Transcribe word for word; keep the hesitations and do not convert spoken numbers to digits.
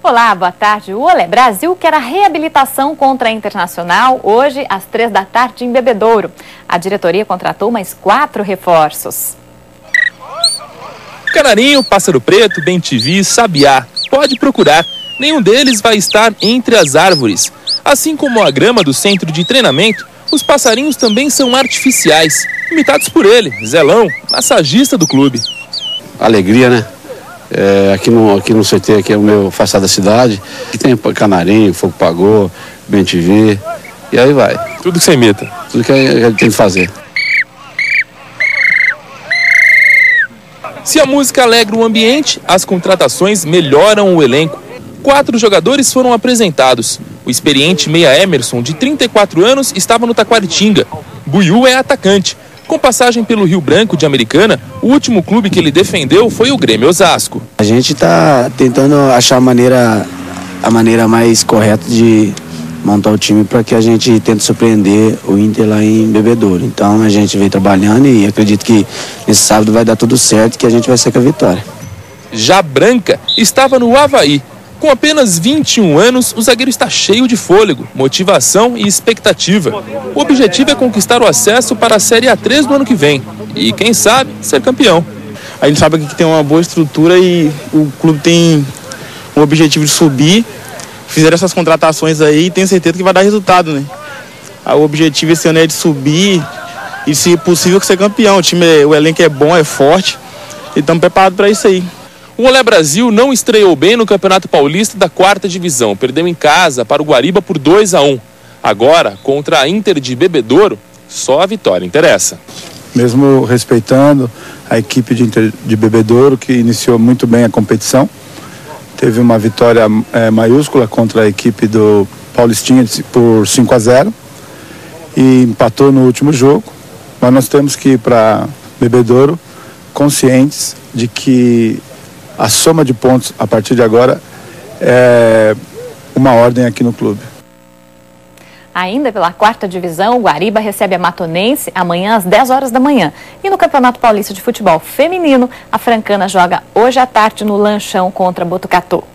Olá, boa tarde. O Olé Brasil quer a reabilitação contra a Internacional hoje às três da tarde em Bebedouro. A diretoria contratou mais quatro reforços. Canarinho, Pássaro Preto, Bem T V, Sabiá. Pode procurar. Nenhum deles vai estar entre as árvores. Assim como a grama do centro de treinamento, os passarinhos também são artificiais, imitados por ele, Zelão, massagista do clube. Alegria, né? É, aqui, no, aqui no C T, aqui é o meu afastado da cidade, que tem Canarinho, Fogo Pagou, Bem T V, e aí vai. Tudo que você imita. Tudo que a gente tem que fazer. Se a música alegra o ambiente, as contratações melhoram o elenco. Quatro jogadores foram apresentados. O experiente meia Emerson, de trinta e quatro anos, estava no Taquaritinga. Buiú é atacante. Com passagem pelo Rio Branco de Americana, o último clube que ele defendeu foi o Grêmio Osasco. A gente está tentando achar a maneira, a maneira mais correta de montar o time para que a gente tente surpreender o Inter lá em Bebedouro. Então a gente vem trabalhando e acredito que nesse sábado vai dar tudo certo, que a gente vai sair com a vitória. Já Branca estava no Avaí. Com apenas vinte e um anos, o zagueiro está cheio de fôlego, motivação e expectativa. O objetivo é conquistar o acesso para a Série A três do ano que vem. E, quem sabe, ser campeão. A gente sabe que tem uma boa estrutura e o clube tem o objetivo de subir. Fizeram essas contratações aí e tenho certeza que vai dar resultado, né? O objetivo esse ano é de subir e, se possível, ser campeão. O time, o elenco é bom, é forte e estamos preparados para isso aí. O Olé Brasil não estreou bem no Campeonato Paulista da quarta divisão. Perdeu em casa para o Guariba por dois a um. Agora, contra a Inter de Bebedouro, só a vitória interessa. Mesmo respeitando a equipe de Inter de Bebedouro, que iniciou muito bem a competição, teve uma vitória é, maiúscula contra a equipe do Paulistinha por cinco a zero e empatou no último jogo. Mas nós temos que ir para Bebedouro conscientes de que a soma de pontos, a partir de agora, é uma ordem aqui no clube. Ainda pela quarta divisão, o Guariba recebe a Matonense amanhã às dez horas da manhã. E no Campeonato Paulista de Futebol Feminino, a Francana joga hoje à tarde no Lanchão contra Botucatu.